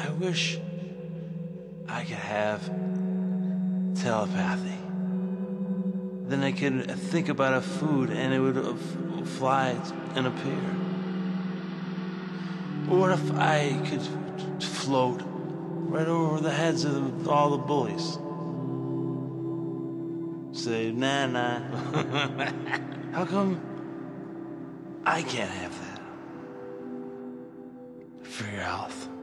I wish I could have telepathy. Then I could think about a food and it would fly and appear. Or what if I could float right over the heads of all the bullies? Say, nah. How come I can't have that? For your health.